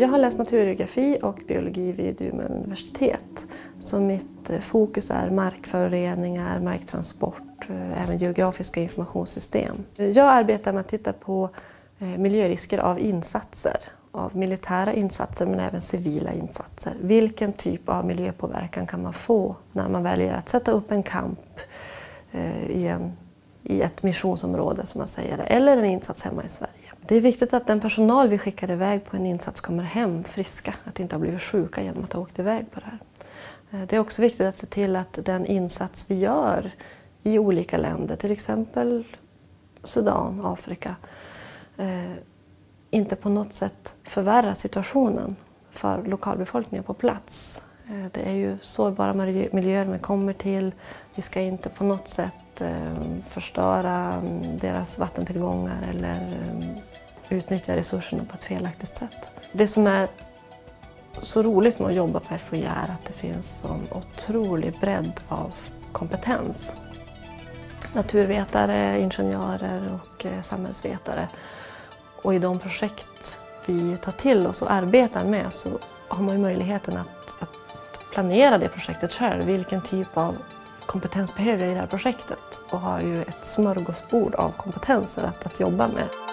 Jag har läst naturgeografi och biologi vid Umeå universitet. Så mitt fokus är markföroreningar, marktransport, även geografiska informationssystem. Jag arbetar med att titta på miljörisker av insatser, av militära insatser men även civila insatser. Vilken typ av miljöpåverkan kan man få när man väljer att sätta upp en kamp i ett missionsområde som man säger, eller en insats hemma i Sverige. Det är viktigt att den personal vi skickar iväg på en insats kommer hem friska, att inte har blivit sjuka genom att ha åkt iväg på det här. Det är också viktigt att se till att den insats vi gör i olika länder, till exempel Sudan, Afrika, inte på något sätt förvärrar situationen för lokalbefolkningen på plats. Det är ju sårbara miljöer man kommer till. Vi ska inte på något sätt förstöra deras vattentillgångar eller utnyttja resurserna på ett felaktigt sätt. Det som är så roligt med att jobba på FOI är att det finns en otrolig bredd av kompetens. Naturvetare, ingenjörer och samhällsvetare. Och i de projekt vi tar till oss och arbetar med så har man ju möjligheten att planera det projektet själv. Vilken typ av kompetens behöver jag i det här projektet? Och har ju ett smörgåsbord av kompetenser att jobba med.